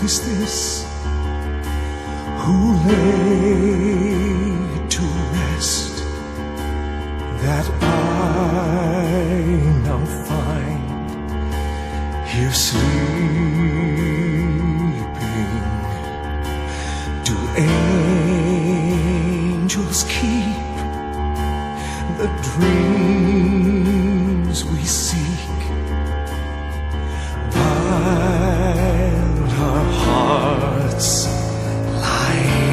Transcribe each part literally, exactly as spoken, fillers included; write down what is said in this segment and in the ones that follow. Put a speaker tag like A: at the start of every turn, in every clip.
A: is this who lay to rest that I now find here sleeping? Do angels keep the dreams we seek while our hearts lie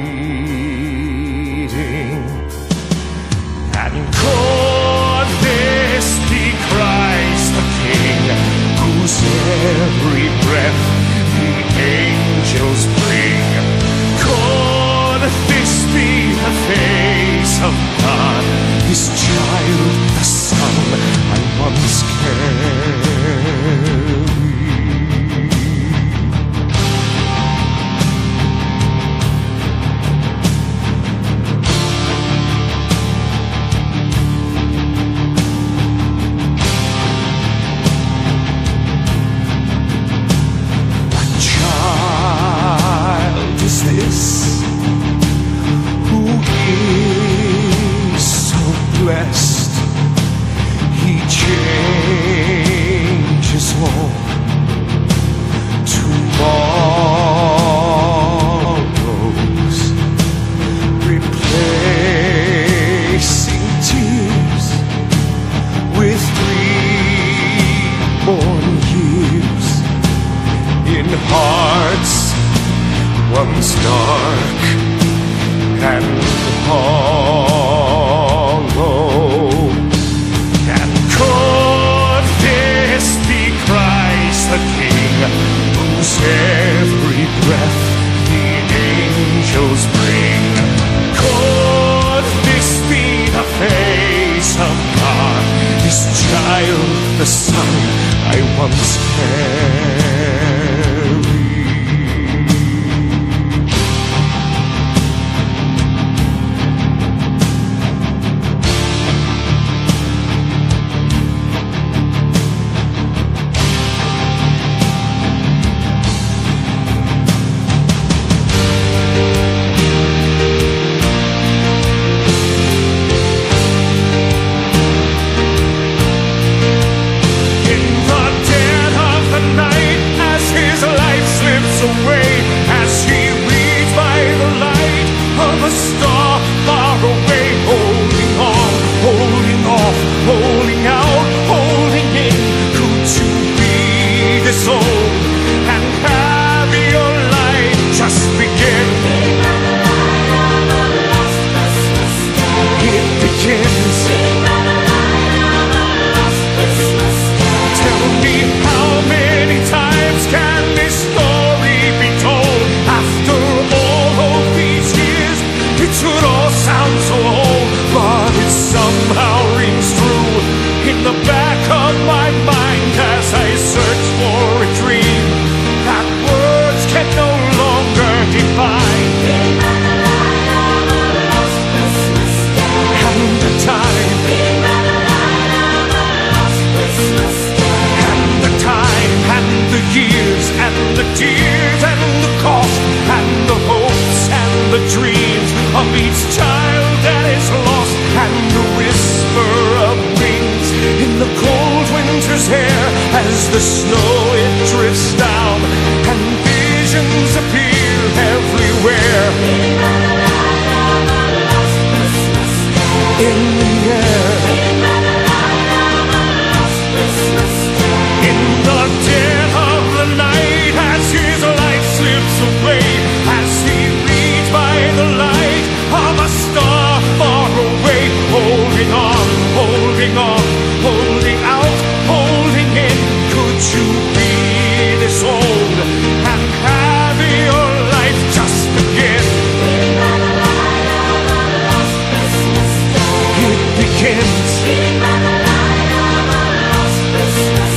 A: bleeding? And could this be Christ the King, whose every breath the angels bring? Could this be the face of God, this child, the son I once carried? Blessed, he changes all tomorrows, replacing tears with reborn years in hearts once dark and hollow. And could this be Christ the King, whose every breath the angels bring? Could this be the face of God, this child, the son I once carried? As the snow it drifts down and visions appear everywhere, in the air, in the dead of the night, as his light slips away, as he reads by the light of a star far away, holding on, holding on, holding out, holding in. Could you be this old and have your life just begin? It begins.